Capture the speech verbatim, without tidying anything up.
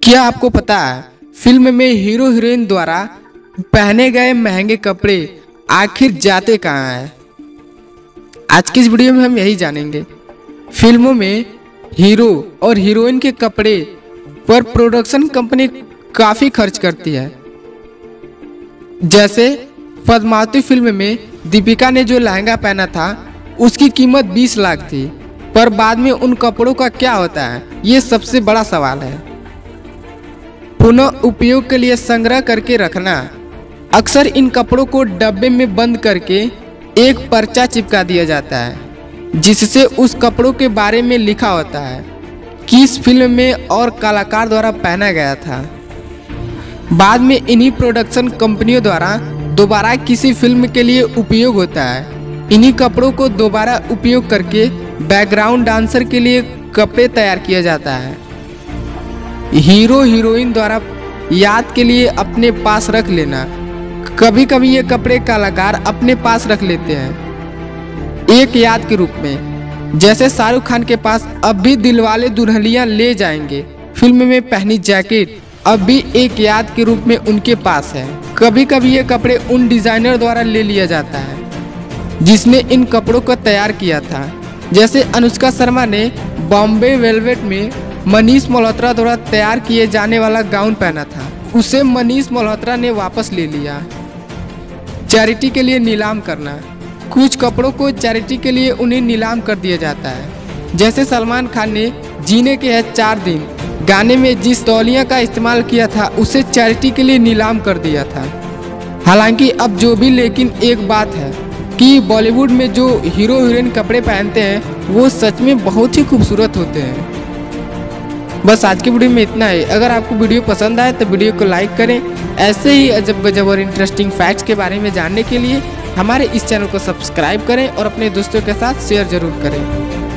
क्या आपको पता है फिल्म में हीरो हीरोइन द्वारा पहने गए महंगे कपड़े आखिर जाते कहाँ हैं? आज की इस वीडियो में हम यही जानेंगे। फिल्मों में हीरो और हीरोइन के कपड़े पर प्रोडक्शन कंपनी काफी खर्च करती है। जैसे पद्मावती फिल्म में दीपिका ने जो लहंगा पहना था उसकी कीमत बीस लाख थी, पर बाद में उन कपड़ों का क्या होता है, ये सबसे बड़ा सवाल है। पुनः उपयोग के लिए संग्रह करके रखना। अक्सर इन कपड़ों को डब्बे में बंद करके एक पर्चा चिपका दिया जाता है जिससे उस कपड़ों के बारे में लिखा होता है कि इस फिल्म में और कलाकार द्वारा पहना गया था। बाद में इन्हीं प्रोडक्शन कंपनियों द्वारा दोबारा किसी फिल्म के लिए उपयोग होता है। इन्हीं कपड़ों को दोबारा उपयोग करके बैकग्राउंड डांसर के लिए कपड़े तैयार किया जाता है। हीरो हीरोइन द्वारा याद के लिए अपने पास रख लेना। कभी कभी ये कपड़े कलाकार अपने पास रख लेते हैं एक याद के रूप में। जैसे शाहरुख खान के पास अब भी दिलवाले दुल्हनिया ले जाएंगे फिल्म में पहनी जैकेट अब भी एक याद के रूप में उनके पास है। कभी कभी ये कपड़े उन डिजाइनर द्वारा ले लिया जाता है जिसने इन कपड़ों को तैयार किया था। जैसे अनुष्का शर्मा ने बॉम्बे वेलवेट में मनीष मल्होत्रा द्वारा तैयार किए जाने वाला गाउन पहना था, उसे मनीष मल्होत्रा ने वापस ले लिया। चैरिटी के लिए नीलाम करना। कुछ कपड़ों को चैरिटी के लिए उन्हें नीलाम कर दिया जाता है। जैसे सलमान खान ने जीने के है चार दिन गाने में जिस तौलिया का इस्तेमाल किया था उसे चैरिटी के लिए नीलाम कर दिया था। हालांकि अब जो भी, लेकिन एक बात है कि बॉलीवुड में जो हीरो हीरोइन कपड़े पहनते हैं वो सच में बहुत ही खूबसूरत होते हैं। बस आज की वीडियो में इतना है। अगर आपको वीडियो पसंद आए तो वीडियो को लाइक करें। ऐसे ही अजब गजब और इंटरेस्टिंग फैक्ट्स के बारे में जानने के लिए हमारे इस चैनल को सब्सक्राइब करें और अपने दोस्तों के साथ शेयर जरूर करें।